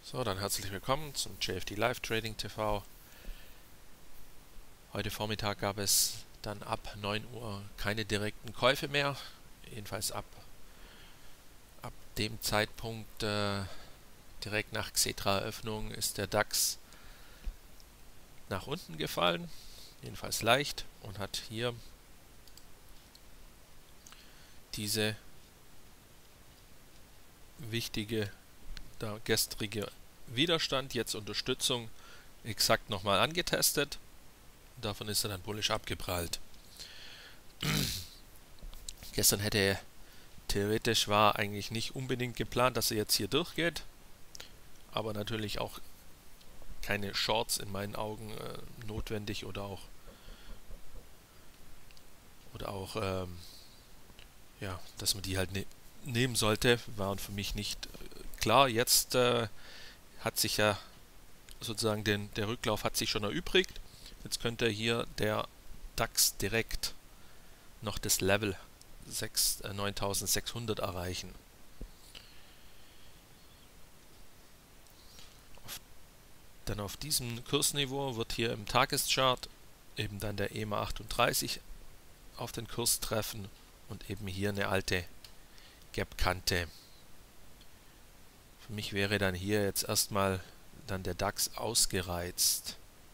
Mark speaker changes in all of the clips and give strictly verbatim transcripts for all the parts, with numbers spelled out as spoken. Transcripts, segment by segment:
Speaker 1: So, dann herzlich willkommen zum J F D Live Trading T V. Heute Vormittag gab es dann ab neun Uhr keine direkten Käufe mehr. Jedenfalls ab, ab dem Zeitpunkt äh, direkt nach Xetra-Eröffnung ist der DAX nach unten gefallen, jedenfalls leicht, und hat hier diese wichtige, der gestrige Widerstand, jetzt Unterstützung, exakt nochmal angetestet. Davon ist er dann bullisch abgeprallt. Gestern hätte theoretisch war eigentlich nicht unbedingt geplant, dass er jetzt hier durchgeht, aber natürlich auch keine Shorts in meinen Augen äh, notwendig oder auch oder auch ähm, ja, dass man die halt ne nehmen sollte, waren für mich nicht äh, klar. Jetzt äh, hat sich ja sozusagen den, der Rücklauf hat sich schon erübrigt. Jetzt könnte hier der DAX direkt noch das Level neuntausendsechshundert erreichen. Auf, dann auf diesem Kursniveau wird hier im Tageschart eben dann der E M A achtunddreißig auf den Kurs treffen und eben hier eine alte Gap-Kante. Für mich wäre dann hier jetzt erstmal dann der DAX ausgereizt.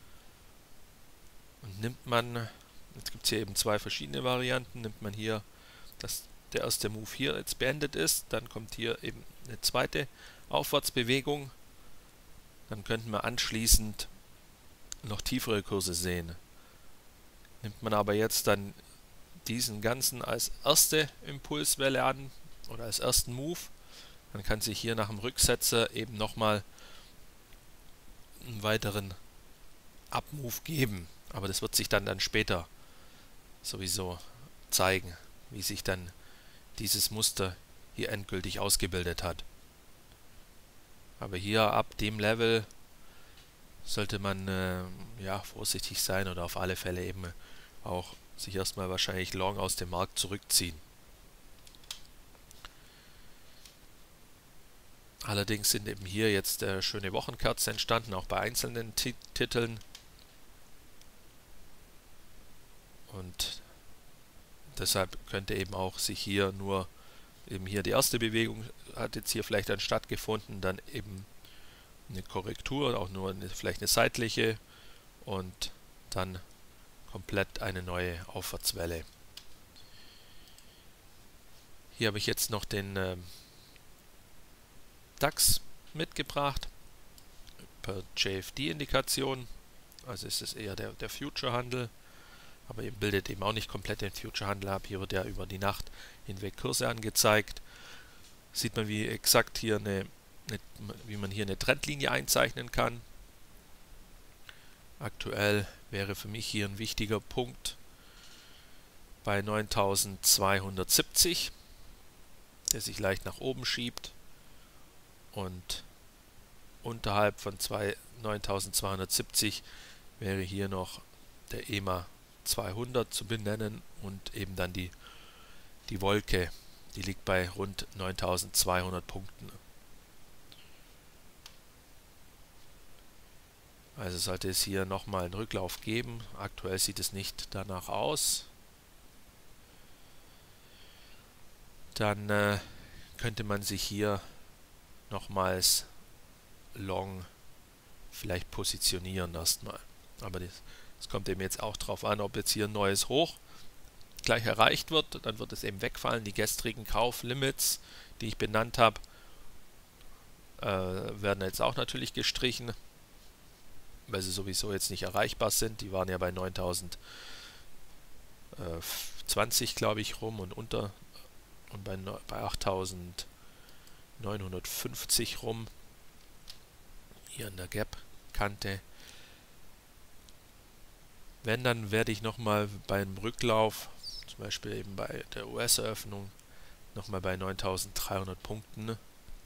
Speaker 1: Und nimmt man, jetzt gibt es hier eben zwei verschiedene Varianten, nimmt man hier, dass der erste Move hier jetzt beendet ist, dann kommt hier eben eine zweite Aufwärtsbewegung, dann könnten wir anschließend noch tiefere Kurse sehen. Nimmt man aber jetzt dann diesen ganzen als erste Impulswelle an oder als ersten Move, dann kann sich hier nach dem Rücksetzer eben nochmal einen weiteren Up-Move geben. Aber das wird sich dann, dann später sowieso zeigen, wie sich dann dieses Muster hier endgültig ausgebildet hat. Aber hier ab dem Level sollte man äh, ja, vorsichtig sein oder auf alle Fälle eben auch sich erstmal wahrscheinlich long aus dem Markt zurückziehen. Allerdings sind eben hier jetzt äh, schöne Wochenkerzen entstanden, auch bei einzelnen T Titeln. Und deshalb könnte eben auch sich hier nur eben hier die erste Bewegung hat jetzt hier vielleicht dann stattgefunden, dann eben eine Korrektur, auch nur eine, vielleicht eine seitliche und dann komplett eine neue Aufwärtswelle. Hier habe ich jetzt noch den äh, DAX mitgebracht per J F D-Indikation, also ist es eher der, der Future-Handel. Aber eben bildet eben auch nicht komplett den Future-Handel ab. Hier wird ja über die Nacht hinweg Kurse angezeigt. Sieht man, wie exakt hier eine, eine, wie man hier eine Trendlinie einzeichnen kann. Aktuell wäre für mich hier ein wichtiger Punkt bei neuntausendzweihundertsiebzig, der sich leicht nach oben schiebt, und unterhalb von neuntausendzweihundertsiebzig wäre hier noch der E M A zweihundert zu benennen und eben dann die, die Wolke, die liegt bei rund neuntausendzweihundert Punkten. Also sollte es hier nochmal einen Rücklauf geben. Aktuell sieht es nicht danach aus. Dann äh, könnte man sich hier nochmals long vielleicht positionieren erstmal. Aber das Es kommt eben jetzt auch darauf an, ob jetzt hier ein neues Hoch gleich erreicht wird, dann wird es eben wegfallen. Die gestrigen Kauflimits, die ich benannt habe, äh, werden jetzt auch natürlich gestrichen, weil sie sowieso jetzt nicht erreichbar sind. Die waren ja bei neuntausendzwanzig, glaube ich, rum und unter und bei, bei achttausendneunhundertfünfzig rum. Hier an der Gap-Kante. Wenn, dann werde ich nochmal beim Rücklauf, zum Beispiel eben bei der U S-Eröffnung, nochmal bei neuntausenddreihundert Punkten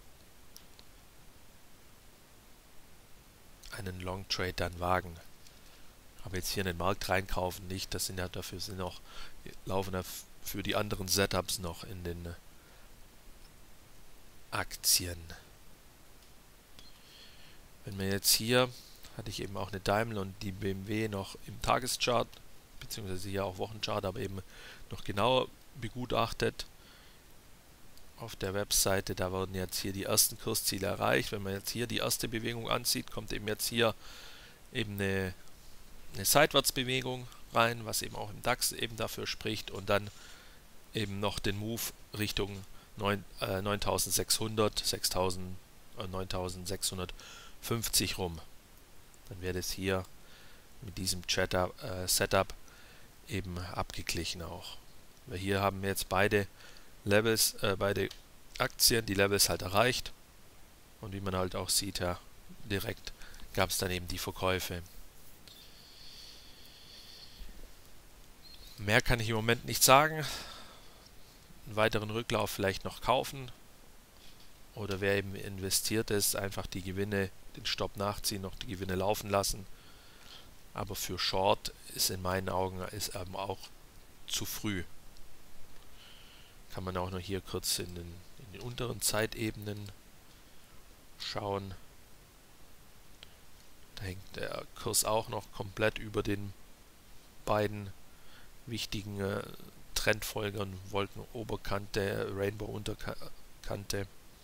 Speaker 1: einen Long Trade dann wagen. Aber jetzt hier in den Markt reinkaufen nicht, das sind ja dafür sind auch, laufen ja für die anderen Setups noch in den Aktien. Wenn wir jetzt hier, hatte ich eben auch eine Daimler und die B M W noch im Tageschart, beziehungsweise hier auch Wochenchart, aber eben noch genauer begutachtet. Auf der Webseite, da wurden jetzt hier die ersten Kursziele erreicht. Wenn man jetzt hier die erste Bewegung ansieht, kommt eben jetzt hier eben eine, eine Seitwärtsbewegung rein, was eben auch im DAX eben dafür spricht, und dann eben noch den Move Richtung neuntausendsechshundert, sechstausend, äh, neuntausendsechshundertfünfzig rum. Dann wird es hier mit diesem Chatter, äh, Setup eben abgeglichen auch. Weil hier haben wir jetzt beide Levels, äh, beide Aktien, die Levels halt erreicht, und wie man halt auch sieht, ja, direkt gab es dann eben die Verkäufe. Mehr kann ich im Moment nicht sagen. Einen weiteren Rücklauf vielleicht noch kaufen, oder wer eben investiert ist, einfach die Gewinne, den Stopp nachziehen, noch die Gewinne laufen lassen. Aber für Short ist in meinen Augen ist eben auch zu früh. Kann man auch noch hier kurz in den, in den unteren Zeitebenen schauen. Da hängt der Kurs auch noch komplett über den beiden wichtigen äh, Trendfolgern, Wolkenoberkante, Rainbow-Unterkante.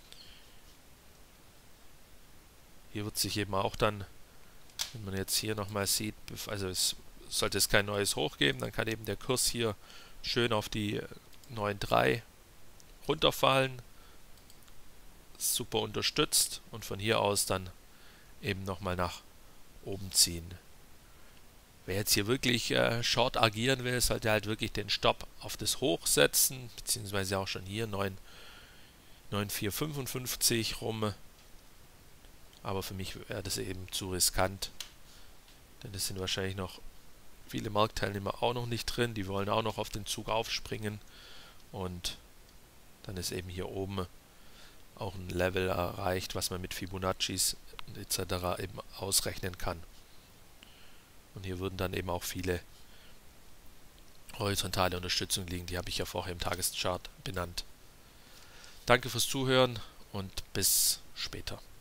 Speaker 1: Hier wird sich eben auch dann, wenn man jetzt hier nochmal sieht, also es sollte es kein neues Hoch geben, dann kann eben der Kurs hier schön auf die neun Komma drei runterfallen, super unterstützt, und von hier aus dann eben nochmal nach oben ziehen. Wer jetzt hier wirklich äh, Short agieren will, sollte halt wirklich den Stopp auf das Hoch setzen, beziehungsweise auch schon hier neun Komma vierhundertfünfundfünfzig rum. Aber für mich wäre das eben zu riskant, denn es sind wahrscheinlich noch viele Marktteilnehmer auch noch nicht drin, die wollen auch noch auf den Zug aufspringen, und dann ist eben hier oben auch ein Level erreicht, was man mit Fibonaccis et cetera eben ausrechnen kann. Und hier würden dann eben auch viele horizontale Unterstützungen liegen, die habe ich ja vorher im Tageschart benannt. Danke fürs Zuhören und bis später.